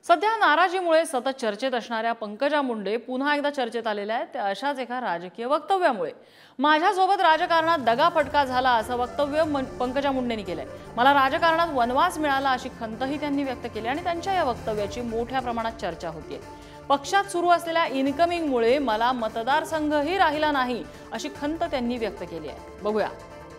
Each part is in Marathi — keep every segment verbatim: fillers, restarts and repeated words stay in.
सध्या नाराजीमुळे सतत चर्चेत असणाऱ्या पंकजा मुंडे पुन्हा एकदा चर्चेत आलेल्या आहेत। त्या अशाच एका राजकीय वक्तव्यामुळे माझ्यासोबत राजकारणात दगाफटका झाला असं वक्तव्य पंकजा मुंडेंनी केलंय। मला राजकारणात वनवास मिळाला अशी खंतही त्यांनी व्यक्त केली आणि त्यांच्या या वक्तव्याची मोठ्या प्रमाणात चर्चा होतीये। पक्षात सुरू असलेल्या इनकमिंगमुळे मला मतदारसंघही राहिला नाही अशी खंत त्यांनी व्यक्त केली आहे। बघूया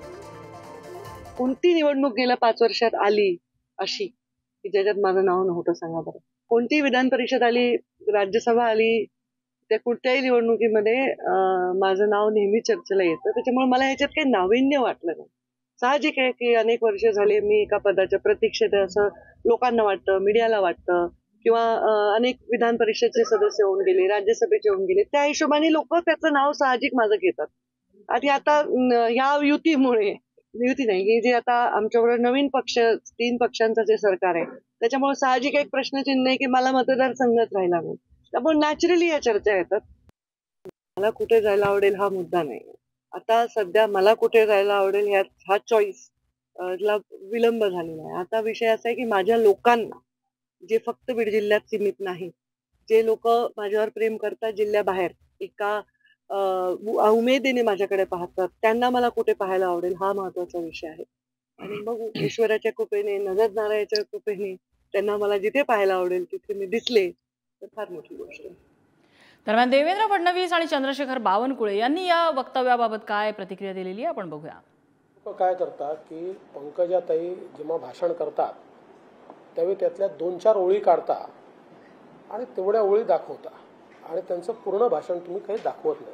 कोणती निवडणूक गेल्या पाच वर्षात आली अशी की ज्याच्यात माझं नाव नव्हतं, सांगा बरं। कोणती विधान परिषद आली, राज्यसभा आली, त्या कुठल्याही निवडणुकीमध्ये माझं नाव नेहमी चर्चेला येतं। त्याच्यामुळे मला ह्याच्यात काही नाविन्य वाटलं नाही। साहजिक आहे की अनेक वर्ष झाले मी एका पदाच्या प्रतीक्षेत आहे असं लोकांना वाटतं, मीडियाला वाटतं, किंवा अनेक विधान परिषदेचे सदस्य होऊन गेले, राज्यसभेचे होऊन गेले, त्या हिशोबाने लोक त्याचं नाव साहजिक माझं घेतात। आणि आता ह्या युतीमुळे युती नाही की जे आता आमच्याबरोबर नवीन पक्ष, तीन पक्षांचं जे सरकार आहे, त्याच्यामुळे साहजिक एक प्रश्नचिन्ह आहे की मला मतदारसंघात राहिला नाही। त्यामुळे नॅचरली या चर्चा येतात। मला कुठे जायला आवडेल हा मुद्दा नाही। आता सध्या मला कुठे जायला आवडेल ह्या हा चॉईस ला विलंब झालेला आहे। आता विषय असा आहे की माझ्या लोकांना, जे फक्त बीड जिल्ह्यात सीमित नाही, जे लोक माझ्यावर प्रेम करतात जिल्ह्याबाहेर, एका उमेदीने माझ्याकडे पाहतात, त्यांना मला कुठे पाहायला आवडेल हा महत्वाचा विषय आहे। आणि मग ईश्वराच्या कृपेने, नजर नारायणाच्या कृपेने त्यांना मला जिथे पाहायला आवडेल तिथे मी दिसले तर फार मोठी गोष्ट आहे। दरम्यान देवेंद्र फडणवीस आणि चंद्रशेखर बावनकुळे यांनी या वक्तव्याबाबत काय प्रतिक्रिया दिलेली आहे आपण बघूया। काय करतात की पंकजाताई जेव्हा भाषण करतात त्यावेळी त्यातल्या दोन चार ओळी काढता आणि तेवढ्या ओळी दाखवता आणि त्यांचं पूर्ण भाषण तुम्ही काही दाखवत नाही।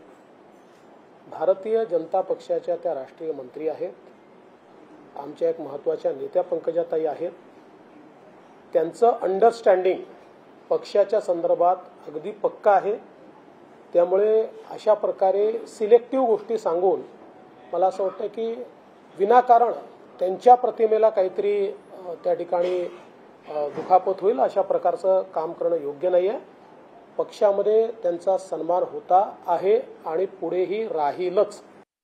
भारतीय जनता पक्षाच्या त्या राष्ट्रीय मंत्री आहेत, आमच्या एक महत्त्वाच्या नेत्या पंकजाताई आहेत। त्यांचं अंडरस्टँडिंग पक्षाच्या संदर्भात अगदी पक्का आहे। त्यामुळे अशा प्रकारे सिलेक्टिव्ह गोष्टी सांगून मला असं वाटतं की विनाकारण त्यांच्या प्रतिमेला काहीतरी त्या ठिकाणी दुखापत होईल अशा प्रकारचं काम करणं योग्य नाही आहे। पक्षामध्ये त्यांचा सन्मान होता आहे आणि पुढेही राहीलच।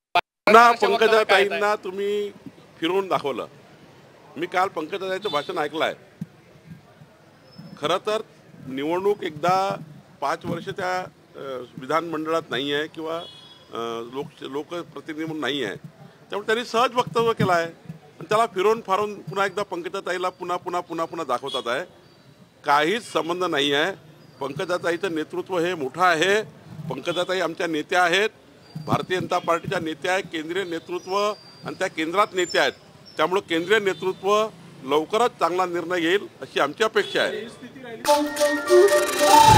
पंकजाताईंना तुम्ही फिरवून दाखवलं। मी काल पंकजाताईंचं भाषण ऐकलं आहे। खरं तर निवडणूक एकदा पाच वर्ष त्या विधानमंडळात नाही आहे किंवा लोक लोकप्रतिनिधी म्हणून नाही आहे, त्यामुळे त्यांनी सहज वक्तव्य केलं आहे आणि त्याला फिरवून फारून पुन्हा एकदा पंकजाताईला पुन्हा पुन्हा पुन्हा पुन्हा दाखवतात आहे। काहीच संबंध नाही आहे। पंकजाताईचं नेतृत्व हे मोठं आहे। पंकजाताई आमच्या नेत्या आहेत, भारतीय जनता पार्टीच्या नेत्या आहेत, केंद्रीय नेतृत्व आणि त्या केंद्रात नेत्या आहेत। त्यामुळे केंद्रीय नेतृत्व लवकरच चांगला निर्णय घेईल अशी आमची अपेक्षा आहे।